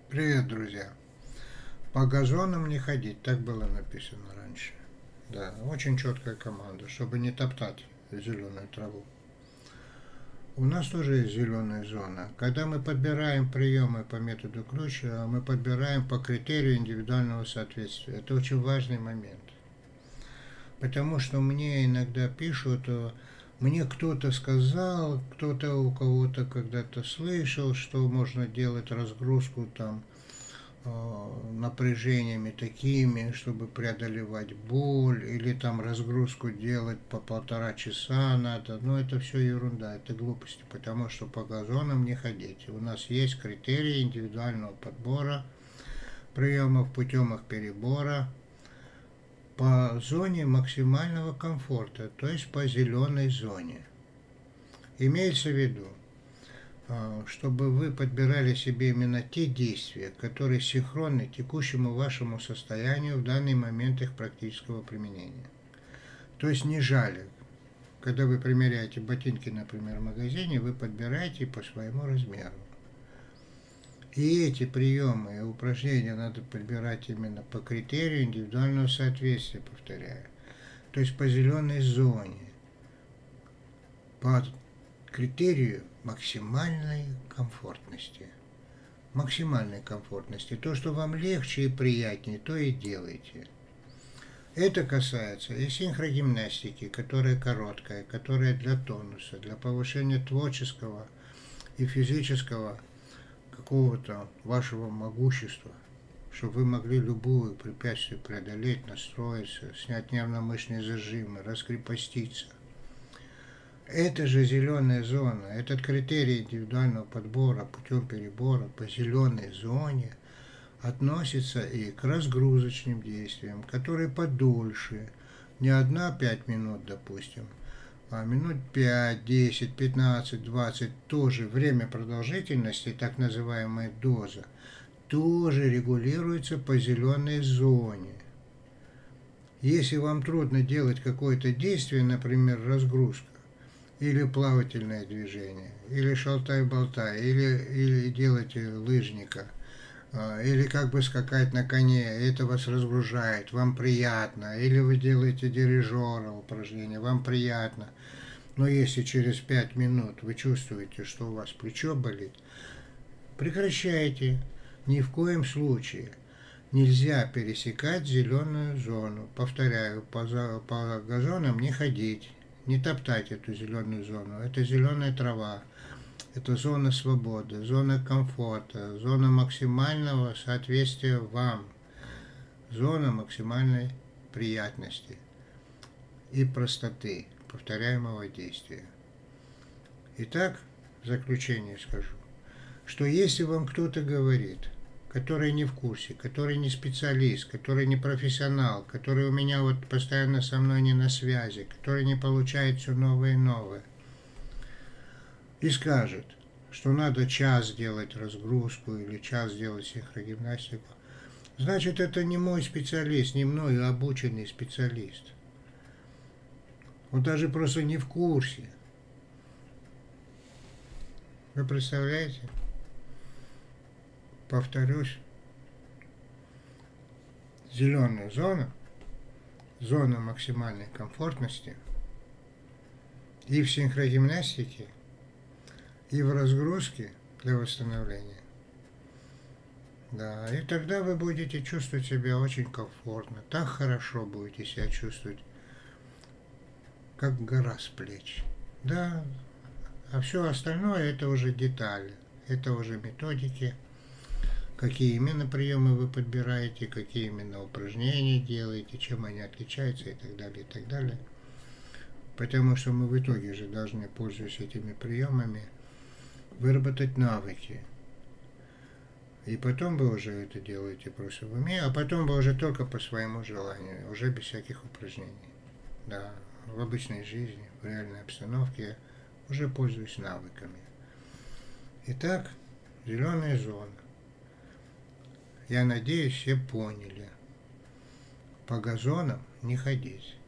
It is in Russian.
Привет, друзья! По газонам не ходить, так было написано раньше. Да, очень четкая команда, чтобы не топтать зеленую траву. У нас тоже есть зеленая зона. Когда мы подбираем приемы по методу ключ, мы подбираем по критерию индивидуального соответствия. Это очень важный момент. Потому что мне иногда пишут, мне кто-то сказал, кто-то у кого-то когда-то слышал, что можно делать разгрузку там напряжениями такими, чтобы преодолевать боль, или там разгрузку делать по 1,5 часа надо. Но это все ерунда, это глупости, потому что по газонам не ходить. У нас есть критерии индивидуального подбора приемов путем их перебора по зоне максимального комфорта, то есть по зеленой зоне. Имеется в виду, чтобы вы подбирали себе именно те действия, которые синхронны текущему вашему состоянию в данный момент их практического применения. То есть не жали. Когда вы примеряете ботинки, например, в магазине, вы подбираете по своему размеру. И эти приемы и упражнения надо подбирать именно по критерию индивидуального соответствия, повторяю. То есть по зеленой зоне, по критерию максимальной комфортности. Максимальной комфортности. То, что вам легче и приятнее, то и делайте. Это касается и синхрогимнастики, которая короткая, которая для тонуса, для повышения творческого и физического какого-то вашего могущества, чтобы вы могли любую препятствие преодолеть, настроиться, снять нервно-мышечные зажимы, раскрепоститься. Это же зеленая зона, этот критерий индивидуального подбора путем перебора по зеленой зоне относится и к разгрузочным действиям, которые подольше, не 1-5 минут, допустим, а минут 5, 10, 15, 20, тоже время продолжительности, так называемая доза, тоже регулируется по зеленой зоне. Если вам трудно делать какое-то действие, например, разгрузка, или плавательное движение, или шалтай-болтай, или делайте лыжника, или как бы скакать на коне, это вас разгружает, вам приятно, или вы делаете дирижера упражнение, вам приятно. Но если через 5 минут вы чувствуете, что у вас плечо болит, прекращайте. Ни в коем случае нельзя пересекать зеленую зону. Повторяю, по газонам не ходить. Не топтать эту зеленую зону. Это зеленая трава. Это зона свободы, зона комфорта, зона максимального соответствия вам. Зона максимальной приятности и простоты повторяемого действия. Итак, в заключение скажу, что если вам кто-то говорит, который не в курсе, который не специалист, который не профессионал, который у меня вот постоянно со мной не на связи, который не получает все новое и новое, и скажет, что надо час делать разгрузку или час делать синхрогимнастику, значит, это не мой специалист, не мною обученный специалист. Он даже просто не в курсе. Вы представляете? Повторюсь, зеленая зона, зона максимальной комфортности и в синхрогимнастике, и в разгрузке для восстановления. Да, и тогда вы будете чувствовать себя очень комфортно, так хорошо будете себя чувствовать, как гора с плеч. Да, а все остальное это уже детали, это уже методики. Какие именно приемы вы подбираете, какие именно упражнения делаете, чем они отличаются и так далее, и так далее. Потому что мы в итоге же должны, пользуясь этими приемами, выработать навыки. И потом вы уже это делаете просто в уме, а потом вы уже только по своему желанию, уже без всяких упражнений. Да, в обычной жизни, в реальной обстановке я уже пользуюсь навыками. Итак, зеленая зона. Я надеюсь, все поняли. По газонам не ходить.